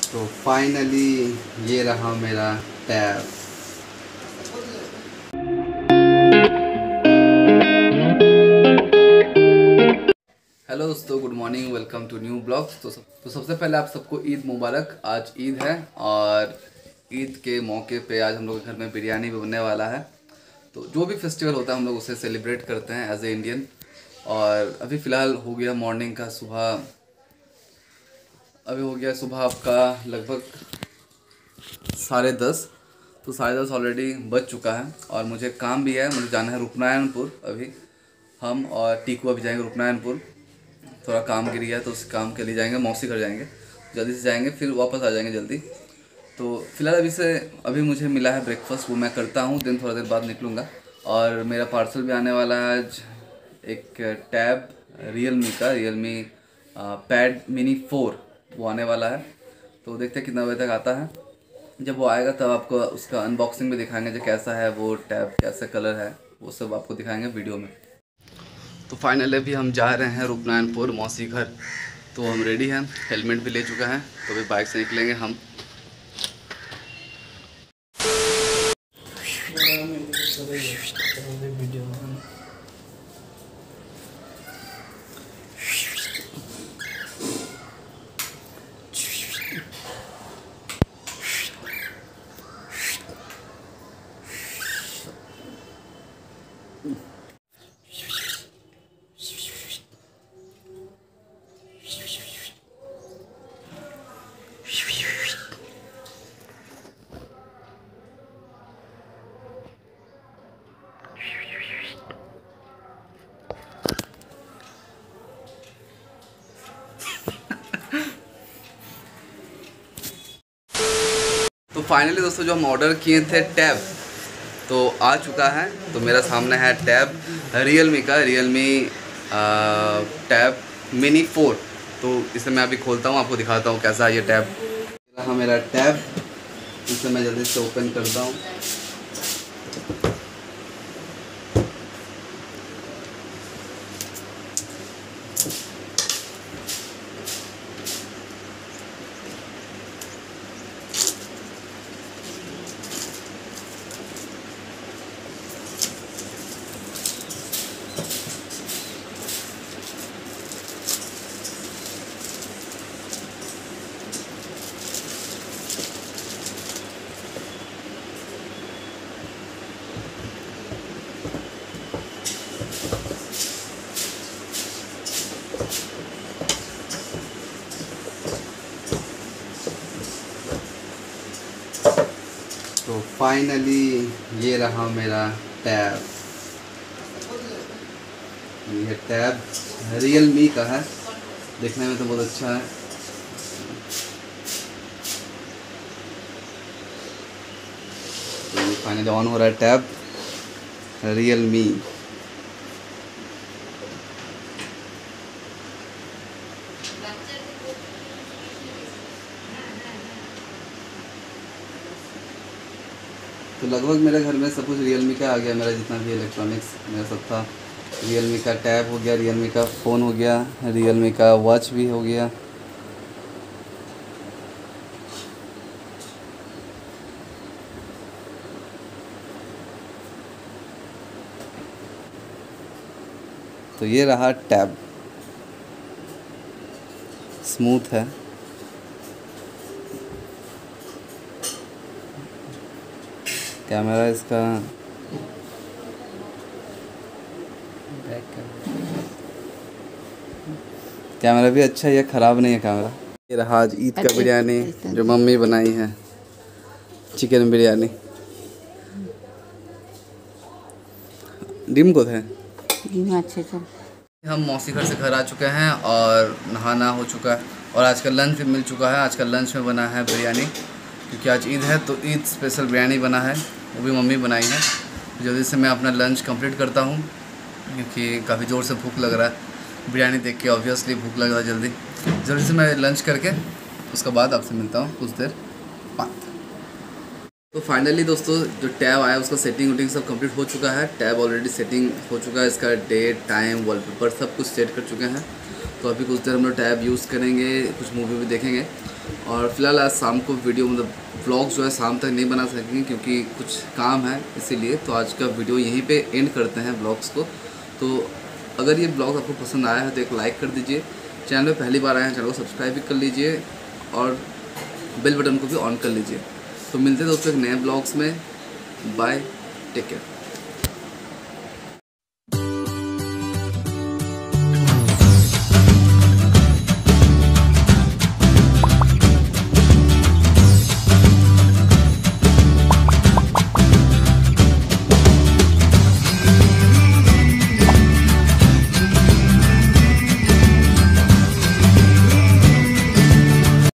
तो फाइनली ये रहा मेरा टैब। हेलो दोस्तों, good morning, welcome to new blogs. तो सबसे पहले आप सबको ईद मुबारक। आज ईद है और ईद के मौके पे आज हम लोग के घर में बिरयानी भी बनने वाला है। तो जो भी फेस्टिवल होता है हम लोग उसे सेलिब्रेट करते हैं एज ए इंडियन। और अभी फ़िलहाल हो गया मॉर्निंग का सुबह आपका लगभग 10:30। तो 10:30 ऑलरेडी बज चुका है और मुझे काम भी है, मुझे जाना है रूपनारायणपुर। अभी हम और टीकू अभी जाएंगे रूपनारायणपुर, थोड़ा काम गिर गया है तो उस काम के लिए जाएंगे, मौसी घर जाएंगे, जल्दी से जाएंगे फिर वापस आ जाएंगे जल्दी। तो फिलहाल अभी मुझे मिला है ब्रेकफास्ट, वो मैं करता हूँ, दिन थोड़ा देर बाद निकलूँगा। और मेरा पार्सल भी आने वाला है आज, एक टैब रियलमी पैड मिनी 4 वो आने वाला है। तो देखते हैं कितना बजे तक आता है। जब वो आएगा तब आपको उसका अनबॉक्सिंग भी दिखाएंगे, जो कैसा है वो टैब, कैसा कलर है, वो सब आपको दिखाएंगे वीडियो में। तो फाइनली अभी हम जा रहे हैं रूपनारायणपुर मौसी घर। तो हम रेडी हैं, हेलमेट भी ले चुका है, तो अभी बाइक से निकलेंगे हम। तो फाइनली दोस्तों, जो हम ऑर्डर किए थे टैब तो आ चुका है। तो मेरा सामने है टैब रियलमी टैब मिनी 4। तो इसे मैं अभी खोलता हूँ, आपको दिखाता हूँ कैसा है ये टैब। रहा मेरा टैब, इसे मैं जल्दी से ओपन करता हूँ। तो फाइनली ये रहा मेरा टैब। ये टैब रियलमी का है, देखने में तो बहुत अच्छा है। तो ये फाइनली ऑन हो रहा है टैब रियलमी। तो लगभग मेरे घर में सब कुछ रियलमी का आ गया, मेरा जितना भी इलेक्ट्रॉनिक्स मेरा सब था। रियलमी का टैब हो गया, रियलमी का फ़ोन हो गया, रियलमी का वॉच भी हो गया। तो ये रहा टैब, स्मूथ है। कैमरा इसका कैमरा भी अच्छा है, ख़राब नहीं है कैमरा। ये रहा आज ईद का बिरयानी जो मम्मी बनाई है, चिकन बिरयानी। डिम को थे अच्छे से। हम मौसी घर से घर आ चुके हैं और नहाना हो चुका है और आज का लंच भी मिल चुका है। आज का लंच में बना है बिरयानी, क्योंकि आज ईद है तो ईद स्पेशल बिरयानी बना है, वो भी मम्मी बनाई है। जल्दी से मैं अपना लंच कंप्लीट करता हूँ, क्योंकि काफ़ी ज़ोर से भूख लग रहा है। बिरयानी देख के ऑब्वियसली भूख लग रहा है। जल्दी से मैं लंच करके उसके बाद आपसे मिलता हूँ कुछ देर बाद। तो फाइनली दोस्तों, जो टैब आया उसका सेटिंग वोटिंग सब कंप्लीट हो चुका है। टैब ऑलरेडी सेटिंग हो चुका है, इसका डेट टाइम वॉलपेपर सब कुछ सेट कर चुके हैं। तो अभी कुछ देर हम लोग टैब यूज़ करेंगे, कुछ मूवी भी देखेंगे। और फिलहाल आज शाम को वीडियो मतलब व्लॉग जो है शाम तक नहीं बना सकेंगे क्योंकि कुछ काम है, इसीलिए तो आज का वीडियो यहीं पे एंड करते हैं व्लॉग्स को। तो अगर ये ब्लॉग आपको पसंद आया है तो एक लाइक कर दीजिए, चैनल पे पहली बार आए हैं चैनल को सब्सक्राइब भी कर लीजिए और बेल बटन को भी ऑन कर लीजिए। तो मिलते हैं दोस्तों एक नए ब्लॉग्स में। Bye, take care.